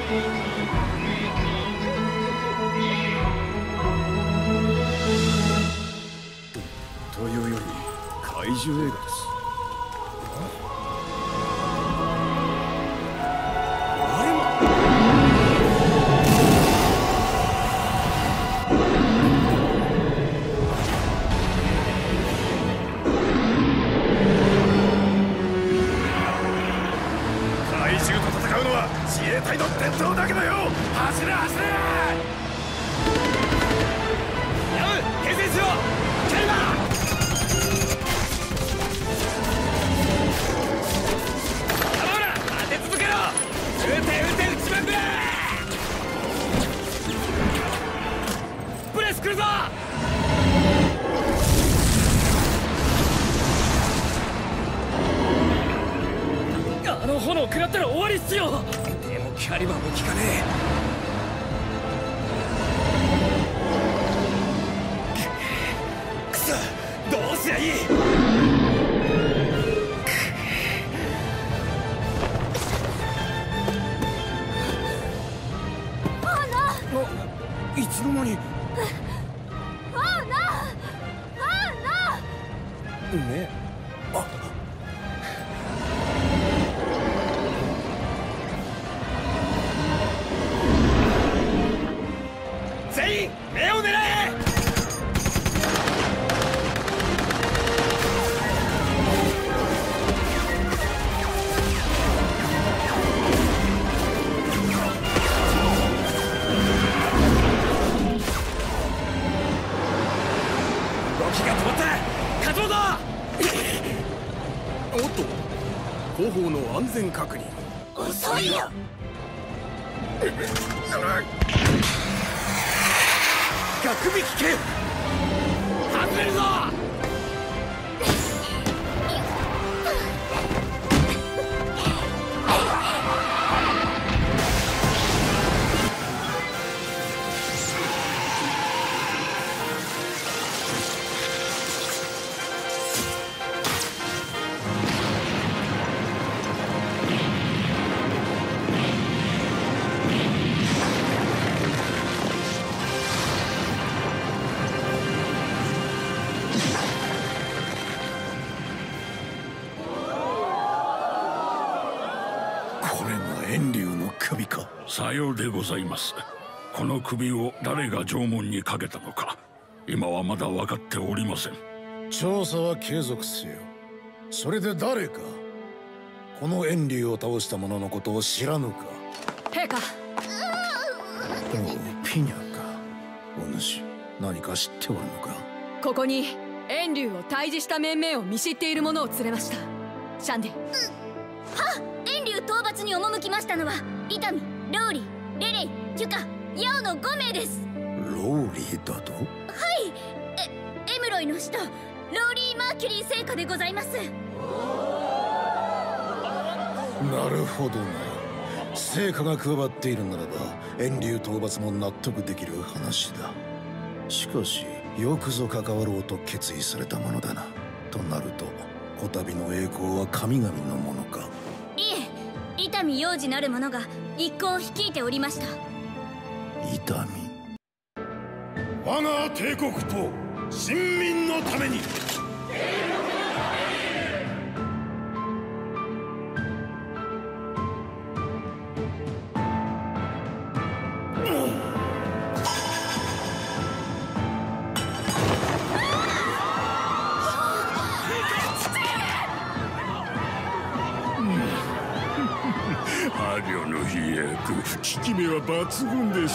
というより怪獣映画です。怪獣と戦うのは自衛隊の伝統だけだよ。走れ走れ。やむ、形成しろ。蹴るな。頼むな、当て続けろ。撃て撃て撃ちまくれ。プレス来るぞ。あの炎食らったら終わりっすよ。でもキャリバーも効かねえ。くそ、どうすりゃいい。いつの間に。ね、あ。全員目を狙え。動きが止まった。活動だ。おっと、後方の安全確認。遅いよ。逆引き剣外れるぞ。 さようでございます。この首を誰が縄文にかけたのか、今はまだ分かっておりません。 調査は継続せよ。それで誰かこの遠竜を倒した者のことを知らぬか。 陛下。 おう、ピニャか。お主、何か知っておるのか。 ここに遠竜を退治した面々を見知っている者を連れました。シャンディ。 はっ、遠竜討伐に赴きましたのは伊丹、ローリー、レレイ、キュカ、ヤオの5名です。 ローリーだと。 はい、エムロイの使徒ローリー・マーキュリー聖火でございます。 なるほどな。聖火が加わっているならば遠竜討伐も納得できる話だ。しかしよくぞ関わろうと決意されたものだな。となるとこたびの栄光は神々のものか。 いえ、伊丹幼児なる者が一行を率いておりました。 伊丹。 我が帝国と臣民のために。 アリョの飛躍、効き目は抜群です。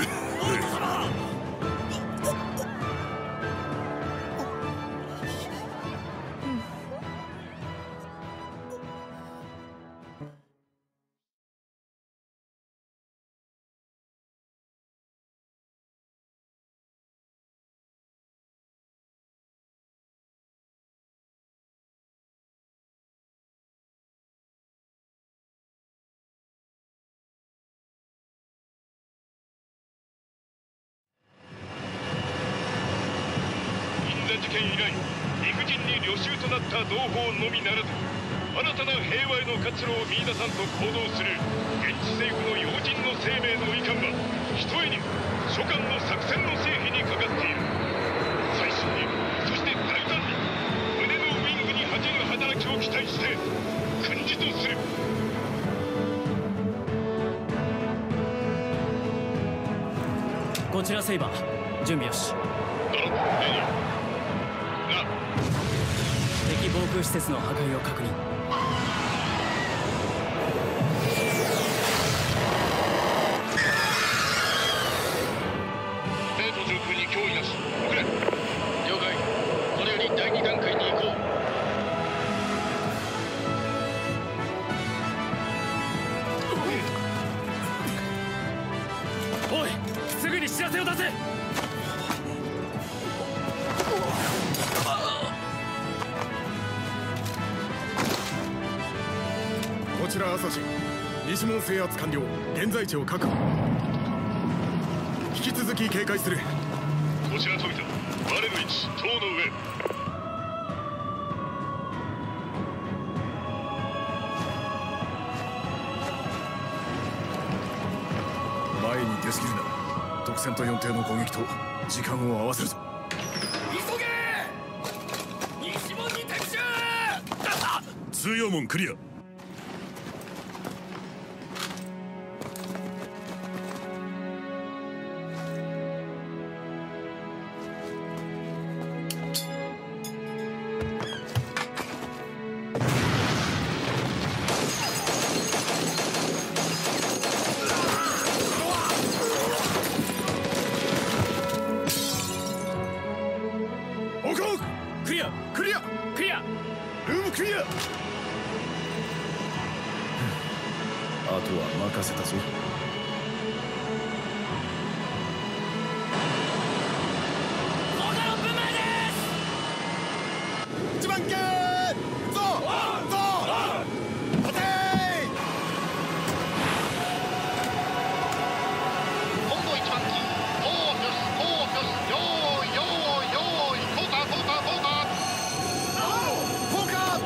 事件以来、陸人に領袖となった同胞のみならず、新たな平和への活路を見出さんと行動する現地政府の要人のこちらセイバー、準備よし。敵防空施設の破壊を確認。 ベート上空に脅威なし。遅れ。了解。これより第2段階に行こう。 おい、すぐに知らせを出せ。こちら朝日、西門制圧完了。現在地を確保。引き続き警戒する。 こちら富田、我の位置塔の上。 前に出し切るな。特戦と4艇の攻撃と時間を合わせるぞ。急げ。西門に敵襲。通用門クリア。あとは任せたぞ。 一番剣ゾゾ立て今度一番機フォークスよーいよーいよーいフォーカーフォーカーフォーカーフォーカー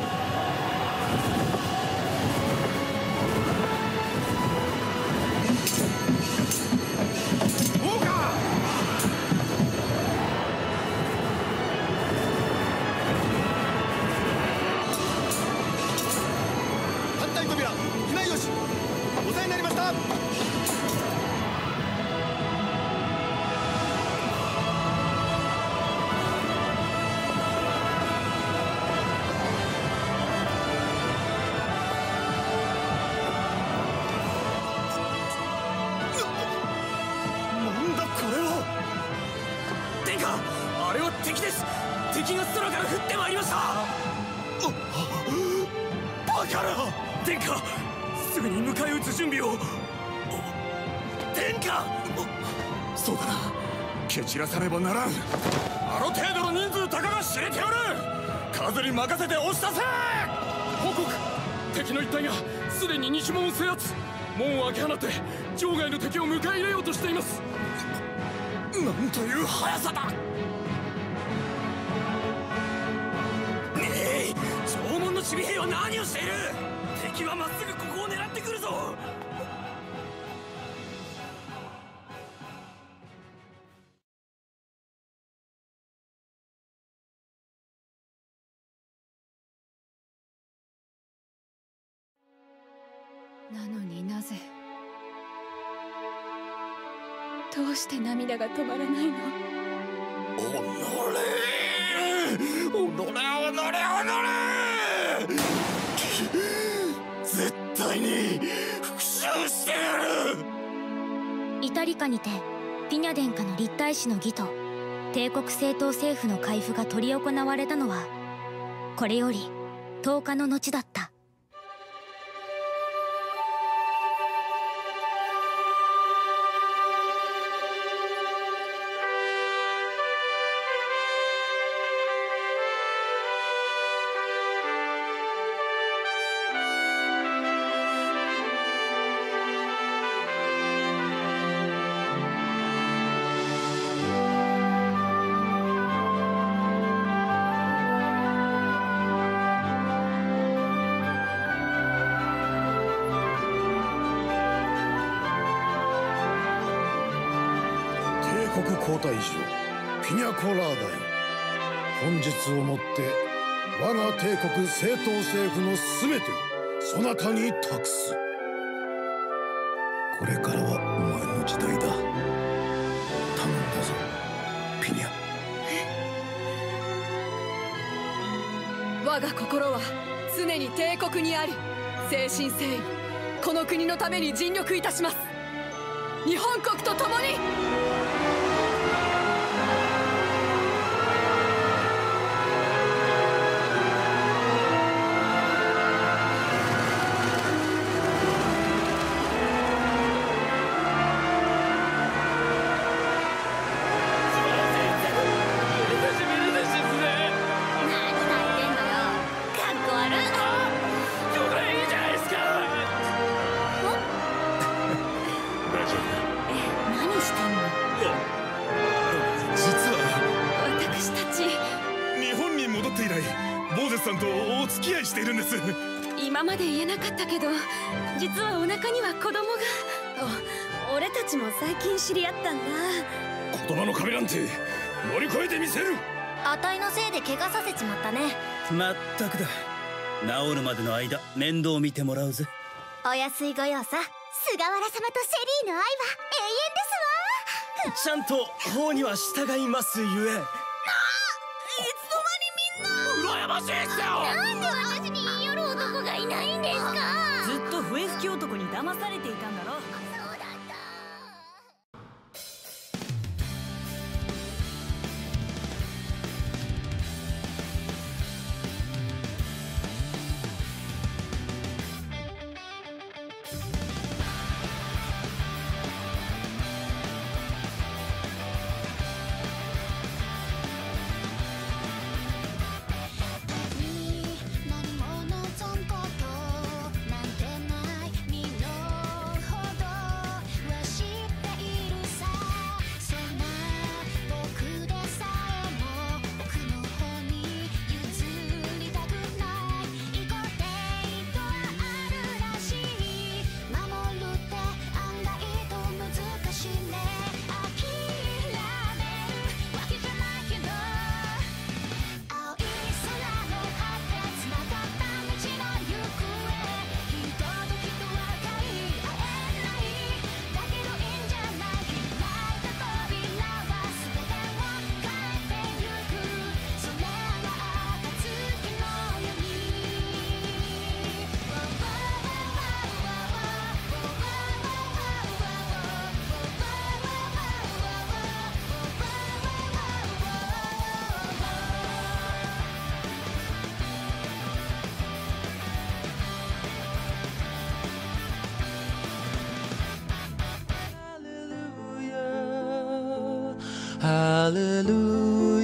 あれは敵です。敵が空から降ってまいりました。バカな。殿下、すぐに迎え撃つ準備を。殿下、そうだな、蹴散らさねばならん。あの程度の人数たかが知れておる。数に任せて押し出せ。報告、敵の一隊がすでに西門を制圧。門を開け放って場外の敵を迎え入れようとしています。なんという速さだ。縄文の守備兵は何をしている。敵はまっすぐここを狙ってくるぞ。 なのになぜ、どうして涙が止まらないの。 絶対に復讐してやる。 イタリカにてピニャ殿下の立体師の儀と帝国正統政府の海部が執り行われたのはこれより10日の後だった。 皇太子ピニャコラーダよ、本日をもって我が帝国正統政府の全てをそなたに託す。これからはお前の時代だ。頼我が心は常に帝国にあり、誠心誠意この国のために尽力いたします。日本国と共に。 さんとお付き合いしているんです。 今まで言えなかったけど、実はお腹には子供が。俺たちも最近知り合ったんだ。 言葉の壁なんて乗り越えてみせる。 あたいのせいで怪我させちまったね。 まったくだ。治るまでの間面倒見てもらうぜ。 お安いご用さ。菅原様とセリーの愛は永遠ですわ。 ちゃんと法には従いますゆえ。 羨ましいっすよ。 なんで私に言い寄る男がいないんですか。 ずっと笛吹き男に騙されていたんだろ。 そうだった。 Hallelujah.